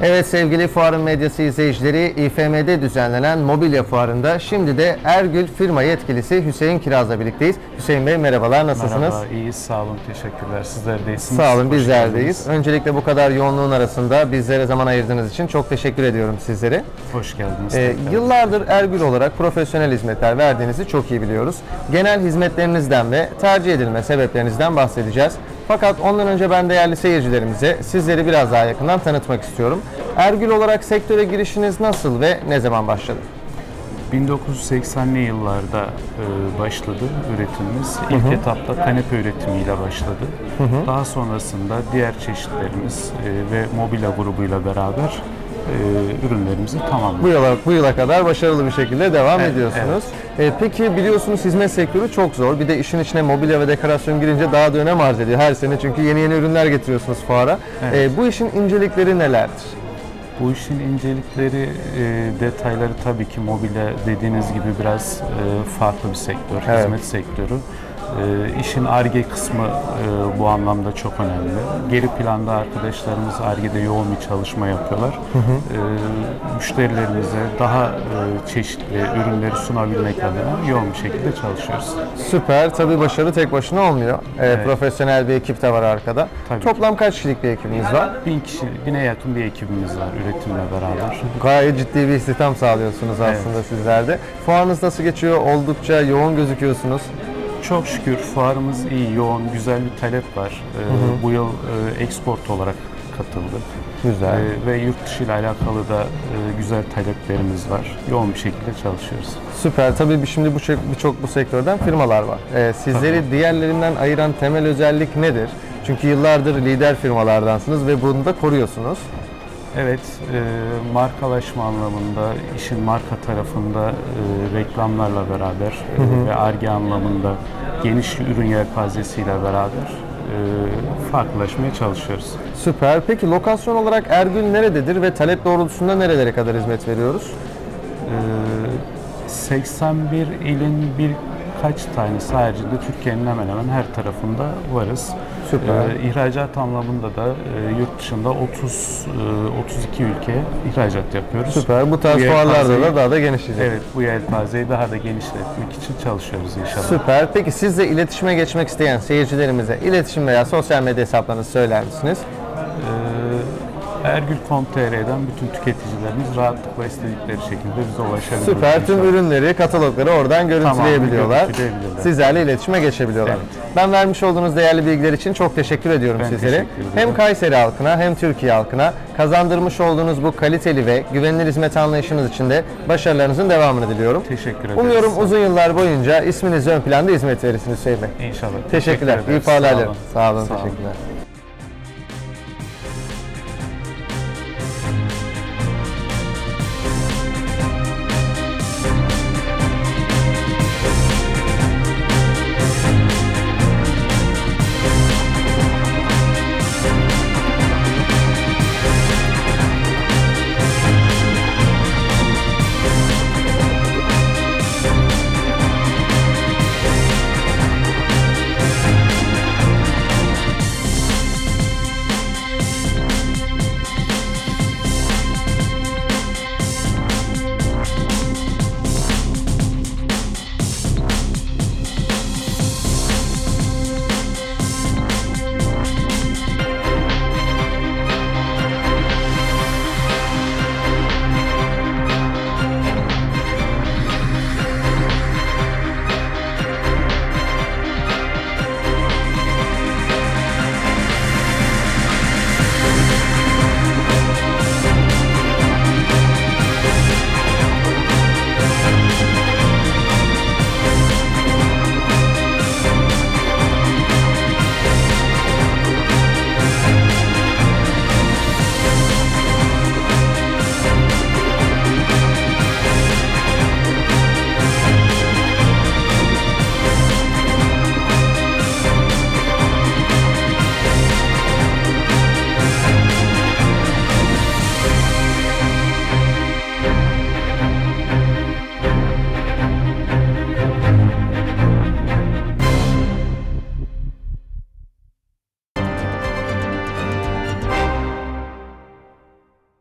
Evet sevgili Fuarın Medyası izleyicileri, İFM'de düzenlenen mobilya fuarında şimdi de Ergül firma yetkilisi Hüseyin Kiraz'la birlikteyiz. Hüseyin Bey merhabalar, nasılsınız? Merhaba, iyiyiz, sağ olun, teşekkürler. Sizler de iyisiniz. Sağ olun, Hoş bizler geldiniz. deyiz. Öncelikle bu kadar yoğunluğun arasında bizlere zaman ayırdığınız için çok teşekkür ediyorum sizlere. Hoş geldiniz. Yıllardır Ergül olarak profesyonel hizmetler verdiğinizi çok iyi biliyoruz. Genel hizmetlerinizden ve tercih edilme sebeplerinizden bahsedeceğiz. Fakat ondan önce ben değerli seyircilerimize sizleri biraz daha yakından tanıtmak istiyorum. Ergül olarak sektöre girişiniz nasıl ve ne zaman başladı? 1980'li yıllarda başladı üretimimiz. İlk etapta kanepe üretimiyle başladı. Daha sonrasında diğer çeşitlerimiz ve mobilya grubuyla beraber ürünlerimizi tamamladık. Bu yıla kadar başarılı bir şekilde devam ediyorsunuz. Evet. Peki biliyorsunuz hizmet sektörü çok zor. Bir de işin içine mobilya ve dekorasyon girince daha da önem arz ediyor her sene. Çünkü yeni ürünler getiriyorsunuz fuara. Evet. Bu işin incelikleri nelerdir? Bu işin incelikleri, detayları tabii ki mobilya dediğiniz gibi biraz farklı bir sektör, Evet. hizmet sektörü. İşin Ar-Ge kısmı bu anlamda çok önemli. Geri planda arkadaşlarımız Ar-Ge'de yoğun bir çalışma yapıyorlar. Müşterilerimize daha çeşitli ürünleri sunabilmek adına yoğun bir şekilde çalışıyoruz. Süper. Tabii başarı tek başına olmuyor. Evet. Profesyonel bir ekip de var arkada. Tabii Toplam kaç kişilik bir ekibiniz var? 1000'e yakın bir ekibimiz var üretimle beraber. Gayet ciddi bir istihdam sağlıyorsunuz aslında sizler de. Fuarınız nasıl geçiyor? Oldukça yoğun gözüküyorsunuz. Çok şükür fuarımız iyi, yoğun, güzel bir talep var. Bu yıl export olarak katıldık. Güzel. Ve yurt dışı ile alakalı da güzel taleplerimiz var. Yoğun bir şekilde çalışıyoruz. Süper. Tabii şimdi birçok bu sektörden firmalar var. Sizleri diğerlerinden ayıran temel özellik nedir? Çünkü yıllardır lider firmalardansınız ve bunu da koruyorsunuz. Evet, markalaşma anlamında, işin marka tarafında reklamlarla beraber ve Ar-Ge anlamında geniş ürün yelpazesiyle beraber farklılaşmaya çalışıyoruz. Süper. Peki lokasyon olarak Ergül nerededir ve talep doğrultusunda nerelere kadar hizmet veriyoruz? 81 ilin birkaç tanesi haricinde Türkiye'nin hemen hemen her tarafında varız. Süper. İhracat anlamında da yurt dışında 32 ülkeye ihracat yapıyoruz. Süper. Bu tarz fuarlarda da daha da genişleyecek. Evet, bu yelpazeyi daha da genişletmek için çalışıyoruz inşallah. Süper. Peki sizle iletişime geçmek isteyen seyircilerimize iletişim veya sosyal medya hesaplarınızı söyler misiniz? Ergül.com.tr'den bütün tüketicilerimiz rahatlıkla istedikleri şekilde bize ulaşabilir. Süper. Tüm ürünleri, katalogları oradan görüntüleyebiliyorlar. görüntüleyebilirler. Sizlerle iletişime geçebiliyorlar. Evet. Ben vermiş olduğunuz değerli bilgiler için çok teşekkür ediyorum Ben sizlere. teşekkür ederim. Hem Kayseri halkına hem Türkiye halkına kazandırmış olduğunuz bu kaliteli ve güvenilir hizmet anlayışınız için de başarılarınızın devamını diliyorum. Teşekkür ederiz. Umuyorum uzun yıllar boyunca isminiz ön planda hizmet verirsiniz Hüseyin Bey. İnşallah. Teşekkürler. İyi ederiz. fuarlar Sağ dilerim. olun. Sağ olun. Sağ olun. Teşekkürler.